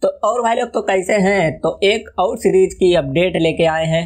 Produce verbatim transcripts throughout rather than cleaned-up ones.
तो और भाई लोग तो कैसे हैं। तो एक और सीरीज की अपडेट लेके आए हैं।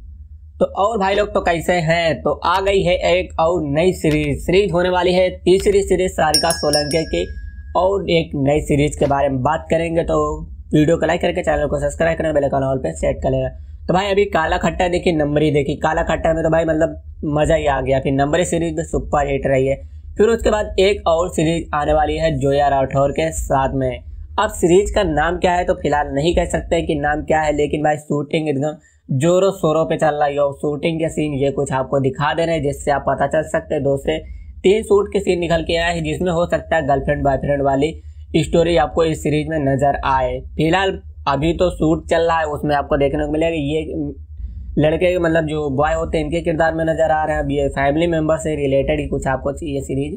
तो और भाई लोग तो कैसे हैं। तो आ गई है एक और नई सीरीज सीरीज होने वाली है तीसरी सीरीज सारिका सोलंकी की। और एक नई सीरीज के बारे में बात करेंगे। तो वीडियो को लाइक करके चैनल को सब्सक्राइब करना, बेल आइकन ऑल पे सेट कर लेना। तो भाई अभी काला खट्टा देखी, नंबरी देखी। काला खट्टा में तो भाई मतलब मजा ही आ गया। फिर नंबरी सीरीज में सुपर हिट रही है। फिर उसके बाद एक और सीरीज आने वाली है जोया राठौर के साथ में। अब सीरीज का नाम क्या है तो फिलहाल नहीं कह सकते कि नाम क्या है, लेकिन भाई शूटिंग एकदम जोरों शोरों पे चल रही है। और शूटिंग के सीन ये कुछ आपको दिखा दे रहे हैं, जिससे आप पता चल सकते हैं। दो से तीन शूट के सीन निकल के आए हैं, जिसमें हो सकता है गर्लफ्रेंड बॉयफ्रेंड वाली स्टोरी आपको इस सीरीज में नजर आए। फिलहाल अभी तो शूट चल रहा है, उसमें आपको देखने को मिलेगा ये लड़के मतलब जो बॉय होते हैं इनके किरदार में नजर आ रहे हैं। अब ये फैमिली मेंबर से रिलेटेड ही कुछ आपको ये सीरीज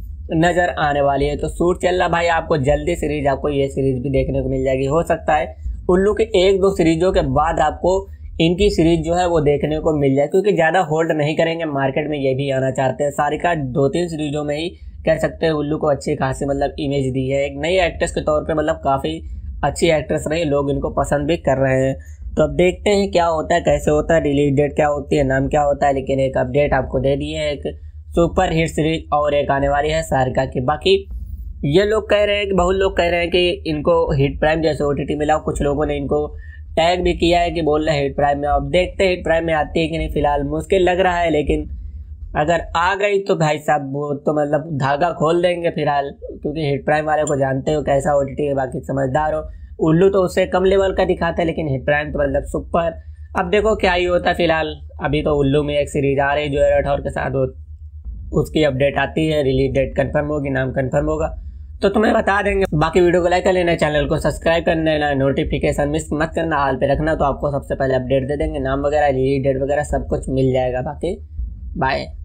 नजर आने वाली है। तो शूट चल रहा भाई, आपको जल्दी सीरीज आपको ये सीरीज भी देखने को मिल जाएगी। हो सकता है उल्लू के एक दो सीरीजों के बाद आपको इनकी सीरीज जो है वो देखने को मिल जाए, क्योंकि ज़्यादा होल्ड नहीं करेंगे। मार्केट में ये भी आना चाहते हैं। सारिका दो तीन सीरीजों में ही कह सकते हैं उल्लू को अच्छी खासी मतलब इमेज दी है। एक नई एक्ट्रेस के तौर पे मतलब काफ़ी अच्छी एक्ट्रेस रही, लोग इनको पसंद भी कर रहे हैं। तो अब देखते हैं क्या होता है, कैसे होता है, रिलीज डेट क्या होती है, नाम क्या होता है। लेकिन एक अपडेट आपको दे दी है, एक सुपर हिट सीरीज और एक आने वाली है सारिका की। बाकी ये लोग कह रहे हैं कि बहुत लोग कह रहे हैं कि इनको हिट प्राइम जैसे ओटीटी मिला। कुछ लोगों ने इनको टैग भी किया है कि बोल रहे हैं हिट प्राइम में। अब देखते हैं हिट प्राइम में आती है कि नहीं। फिलहाल मुश्किल लग रहा है, लेकिन अगर आ गई तो भाई साहब वो तो मतलब धागा खोल देंगे फिलहाल, क्योंकि हिट प्राइम वाले को जानते हो कैसा ओटीटी है। बाकी समझदार हो। उल्लू तो उससे कम लेवल का दिखाता है, लेकिन हिट प्राइम तो मतलब सुपर। अब देखो क्या ही होता है। फिलहाल अभी तो उल्लू में एक सीरीज आ रही है जोया राठौर के साथ, उसकी अपडेट आती है, रिलीज डेट कंफर्म होगी, नाम कंफर्म होगा तो तुम्हें बता देंगे। बाकी वीडियो को लाइक कर लेना, चैनल को सब्सक्राइब कर लेना, नोटिफिकेशन मिस मत करना, हाल पे रखना, तो आपको सबसे पहले अपडेट दे देंगे। नाम वगैरह रिलीज डेट वगैरह सब कुछ मिल जाएगा। बाकी बाय।